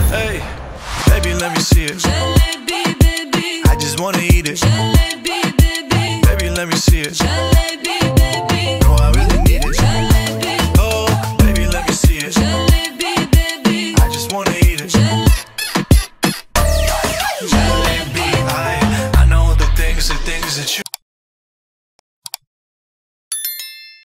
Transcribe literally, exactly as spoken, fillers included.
Hey, baby, let me see it. Jalebi, baby. I just wanna eat it. Jalebi.